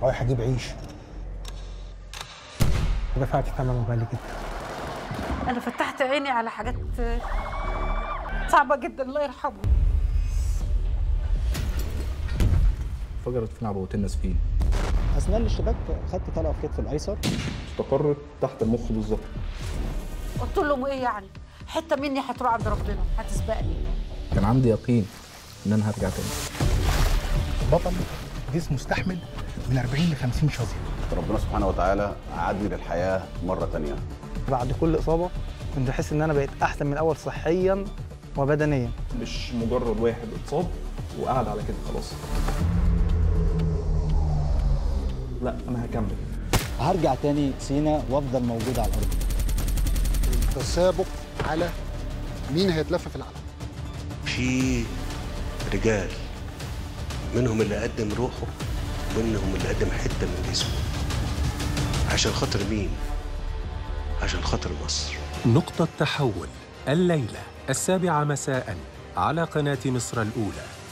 رايح اجيب عيش. دفعت ثمن غالي جدا. انا فتحت عيني على حاجات صعبه جدا، الله يرحمه. انفجرت فينا عبوتين ناسفين. اثناء الاشتباك خدت طلقه في كتف الايسر، استقرت تحت المخ بالظبط. قلت لهم ايه يعني؟ حته مني هتروح عند ربنا، هتسبقني. كان عندي يقين ان انا هرجع تاني. بطل جسمه استحمل من 40 ل 50 شظيه. ربنا سبحانه وتعالى عادني للحياه مره تانيه. بعد كل اصابه كنت بحس ان انا بقيت احسن من الاول صحيا وبدنيا. مش مجرد واحد اتصاب وقعد على كده خلاص. لا انا هكمل. هرجع تاني سينا وافضل موجود على الارض. التسابق على مين هيتلف في العالم. في رجال منهم اللي قدم روحه ومنهم اللي قدم حته من جسمه. عشان خاطر مين؟ عشان خاطر مصر. نقطة تحول الليلة 7 مساء على قناة مصر الأولى.